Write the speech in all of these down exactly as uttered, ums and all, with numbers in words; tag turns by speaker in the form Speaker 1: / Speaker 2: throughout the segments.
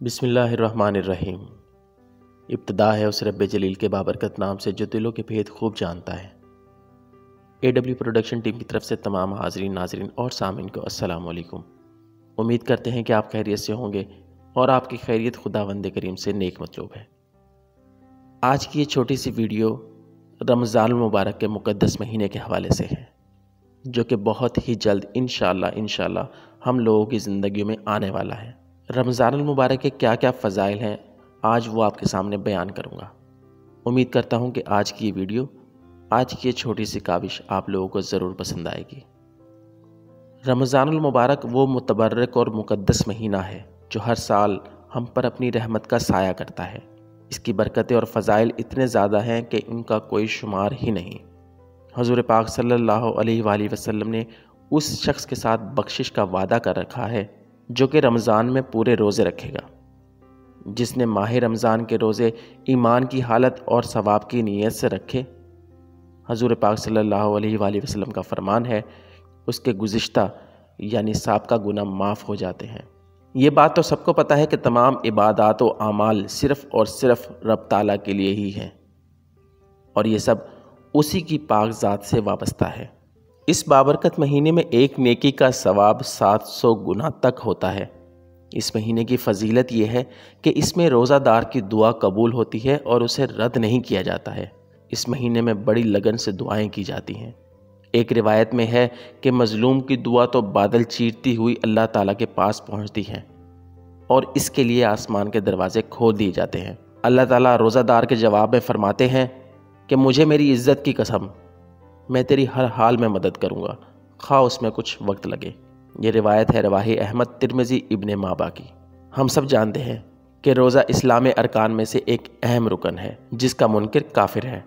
Speaker 1: بسم اللہ الرحمن الرحیم۔ ابتدا ہے اس رب جلیل کے بابرکت نام سے جو دلوں کے بھید خوب جانتا ہے۔ اے ڈبلیو پروڈکشن ٹیم کی طرف سے تمام حاضرین ناظرین اور سامعین کو السلام علیکم۔ امید کرتے ہیں کہ آپ خیریت سے ہوں گے اور آپ کی خیریت خداوند کریم سے نیک مطلوب ہے۔ آج کی یہ چھوٹی سی ویڈیو رمضان المبارک کے مقدس مہینے کے حوالے سے ہے، جو کہ بہت ہی جلد انشاءاللہ انشاءاللہ ہم لوگوں کی زندگیوں میں آنے والا ہے۔ رمضان المبارک کے کیا کیا فضائل ہیں آج وہ آپ کے سامنے بیان کروں گا۔ امید کرتا ہوں کہ آج کی یہ ویڈیو، آج کی یہ چھوٹی سی کاوش آپ لوگوں کو ضرور پسند آئے گی۔ رمضان المبارک وہ متبرک اور مقدس مہینہ ہے جو ہر سال ہم پر اپنی رحمت کا سایہ کرتا ہے۔ اس کی برکتیں اور فضائل اتنے زیادہ ہیں کہ ان کا کوئی شمار ہی نہیں۔ حضور پاک صلی اللہ علیہ وآلہ وسلم نے اس شخص کے ساتھ بخشش کا وعدہ کر رکھا ہے جو کہ رمضان میں پورے روزے رکھے گا۔ جس نے ماہ رمضان کے روزے ایمان کی حالت اور ثواب کی نیت سے رکھے، حضور پاک صلی اللہ علیہ وآلہ وسلم کا فرمان ہے، اس کے گزشتہ یعنی سابقہ گناہ معاف ہو جاتے ہیں۔ یہ بات تو سب کو پتہ ہے کہ تمام عبادات و اعمال صرف اور صرف رب تعالیٰ کے لیے ہی ہیں، اور یہ سب اسی کی پاک ذات سے وابستہ ہے۔ اس بابرکت مہینے میں ایک نیکی کا ثواب سات سو گنا تک ہوتا ہے۔ اس مہینے کی فضیلت یہ ہے کہ اس میں روزہ دار کی دعا قبول ہوتی ہے اور اسے رد نہیں کیا جاتا ہے۔ اس مہینے میں بڑی لگن سے دعائیں کی جاتی ہیں۔ ایک روایت میں ہے کہ مظلوم کی دعا تو بادل چیرتی ہوئی اللہ تعالیٰ کے پاس پہنچتی ہے اور اس کے لیے آسمان کے دروازے کھول دیے جاتے ہیں۔ اللہ تعالیٰ روزہ دار کے جواب میں فرماتے ہیں کہ مجھے میری عزت کی قسم، میں تیری ہر حال میں مدد کروں گا، خواہ اس میں کچھ وقت لگے۔ یہ روایت ہے رواہ احمد ترمذی ابن مابا کی۔ ہم سب جانتے ہیں کہ روزہ اسلام ارکان میں سے ایک اہم رکن ہے جس کا منکر کافر ہے۔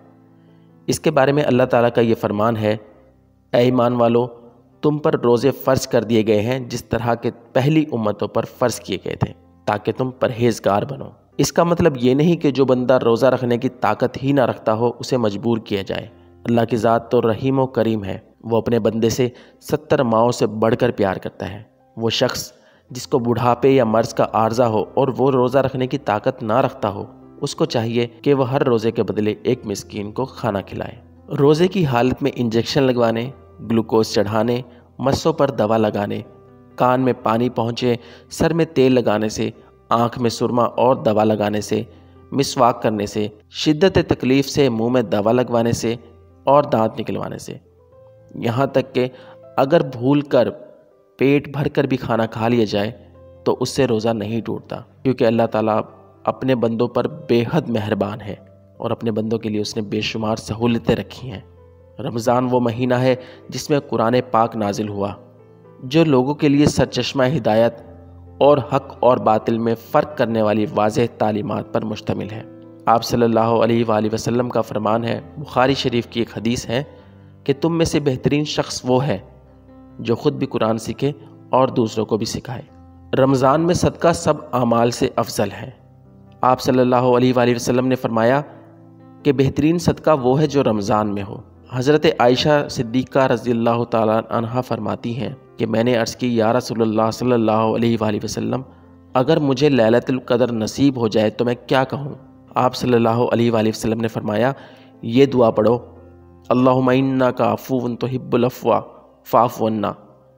Speaker 1: اس کے بارے میں اللہ تعالیٰ کا یہ فرمان ہے، اے ایمان والو، تم پر روزے فرض کر دیے گئے ہیں جس طرح کے پہلی امتوں پر فرض کیے گئے تھے تاکہ تم پرہیزگار بنو۔ اس کا مطلب یہ نہیں کہ جو بندہ روزہ رکھنے کی طاقت ہی نہ رکھتا ہو اسے مجبور کیا جائے۔ اللہ کی ذات تو رحیم و کریم ہے، وہ اپنے بندے سے ستر ماؤں سے بڑھ کر پیار کرتا ہے۔ وہ شخص جس کو بڑھاپے یا مرض کا عارضہ ہو اور وہ روزہ رکھنے کی طاقت نہ رکھتا ہو، اس کو چاہیے کہ وہ ہر روزے کے بدلے ایک مسکین کو کھانا کھلائے۔ روزے کی حالت میں انجیکشن لگوانے، گلوکوز چڑھانے، مسوں پر دوا لگانے، کان میں پانی پہنچے، سر میں تیل لگانے سے، آنکھ میں سرما اور دوا لگانے سے، مسواک کرنے سے، شدت تکلیف سے منہ میں دوا لگوانے سے اور دانت نکلوانے سے، یہاں تک کہ اگر بھول کر پیٹ بھر کر بھی کھانا کھا لیا جائے تو اس سے روزہ نہیں ٹوٹتا، کیونکہ اللہ تعالیٰ اپنے بندوں پر بے حد مہربان ہے اور اپنے بندوں کے لیے اس نے بے شمار سہولتیں رکھی ہیں۔ رمضان وہ مہینہ ہے جس میں قرآن پاک نازل ہوا، جو لوگوں کے لیے سرچشمہ ہدایت اور حق اور باطل میں فرق کرنے والی واضح تعلیمات پر مشتمل ہے۔ آپ صلی اللہ علیہ وآلہ وسلم کا فرمان ہے، بخاری شریف کی ایک حدیث ہے کہ تم میں سے بہترین شخص وہ ہے جو خود بھی قرآن سیکھے اور دوسروں کو بھی سکھائے۔ رمضان میں صدقہ سب اعمال سے افضل ہے۔ آپ صلی اللہ علیہ وآلہ وسلم نے فرمایا کہ بہترین صدقہ وہ ہے جو رمضان میں ہو۔ حضرت عائشہ صدیقہ رضی اللہ تعالیٰ عنہا فرماتی ہیں کہ میں نے عرض کی، یا رسول اللہ صلی اللہ علیہ وآلہ وسلم، اگر مجھے لیلۃ القدر نصیب ہو جائے تو میں کیا کہوں؟ آپ صلی اللہ علیہ وآلہ وسلم نے فرمایا، یہ دعا پڑھو، اللہم انک عفو تحب العفو فاعف عنا،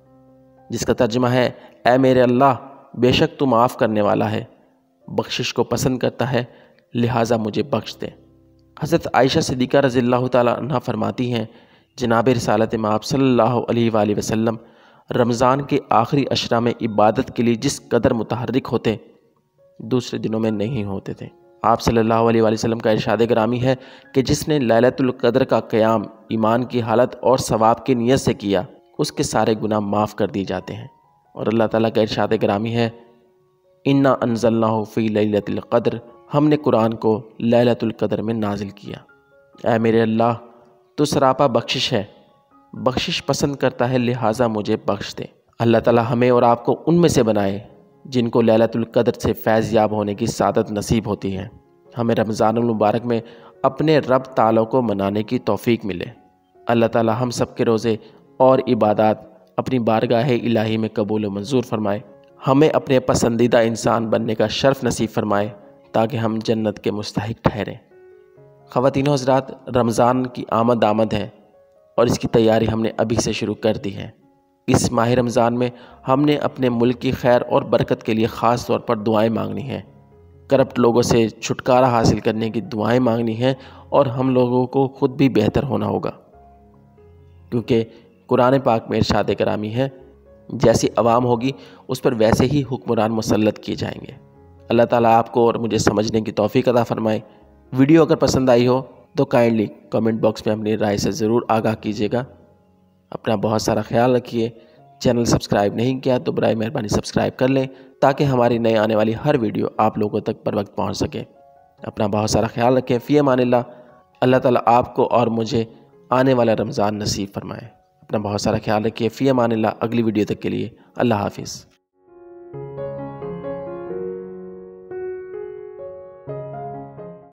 Speaker 1: جس کا ترجمہ ہے، اے میرے اللہ، بے شک تو معاف کرنے والا ہے، بخشش کو پسند کرتا ہے، لہٰذا مجھے بخش دے۔ حضرت عائشہ صدیقہ رضی اللہ تعالیٰ عنہ فرماتی ہیں، جناب رسالت مآب صلی اللہ علیہ وآلہ وسلم رمضان کے آخری عشرہ میں عبادت کے لیے جس قدر متحرک ہوتے دوسرے دنوں میں نہیں ہوتے تھے۔ آپ صلی اللہ علیہ وآلہ وسلم کا ارشاد گرامی ہے کہ جس نے لیلۃ القدر کا قیام ایمان کی حالت اور ثواب کی نیت سے کیا، اس کے سارے گناہ معاف کر دیے جاتے ہیں۔ اور اللہ تعالیٰ کا ارشاد گرامی ہے، انا انزلناہ فی لیلۃ القدر، ہم نے قرآن کو لیلۃ القدر میں نازل کیا۔ اے میرے اللہ، تو سراپا بخشش ہے، بخشش پسند کرتا ہے، لہٰذا مجھے بخش دے۔ اللہ تعالیٰ ہمیں اور آپ کو ان میں سے بنائے جن کو لیلۃ القدر سے فیض یاب ہونے کی سعادت نصیب ہوتی ہے۔ ہمیں رمضان المبارک میں اپنے رب تعالیٰ کو منانے کی توفیق ملے۔ اللہ تعالیٰ ہم سب کے روزے اور عبادات اپنی بارگاہ الہی میں قبول و منظور فرمائے۔ ہمیں اپنے پسندیدہ انسان بننے کا شرف نصیب فرمائے تاکہ ہم جنت کے مستحق ٹھہریں۔ خواتین و حضرات، رمضان کی آمد آمد ہے اور اس کی تیاری ہم نے ابھی سے شروع کر دی ہے۔ اس ماہ رمضان میں ہم نے اپنے ملک کی خیر اور برکت کے لیے خاص طور پر دعائیں مانگنی ہیں، کرپٹ لوگوں سے چھٹکارا حاصل کرنے کی دعائیں مانگنی ہیں، اور ہم لوگوں کو خود بھی بہتر ہونا ہوگا، کیونکہ قرآن پاک میں ارشاد گرامی ہے، جیسی عوام ہوگی اس پر ویسے ہی حکمران مسلط کیے جائیں گے۔ اللہ تعالیٰ آپ کو اور مجھے سمجھنے کی توفیق عطا فرمائے۔ ویڈیو اگر پسند آئی ہو تو کائنڈلی کمنٹ باکس میں اپنی رائے سے ضرور آگاہ کیجیے گا۔ اپنا بہت سارا خیال رکھیے۔ چینل سبسکرائب نہیں کیا تو برائے مہربانی سبسکرائب کر لیں تاکہ ہماری نئے آنے والی ہر ویڈیو آپ لوگوں تک پر وقت پہنچ سکے۔ اپنا بہت سارا خیال رکھیں۔ فی امان اللہ۔ اللہ تعالیٰ آپ کو اور مجھے آنے والا رمضان نصیب فرمائے۔ اپنا بہت سارا خیال رکھیے۔ فی امان اللہ۔ اگلی ویڈیو تک کے لیے اللہ حافظ۔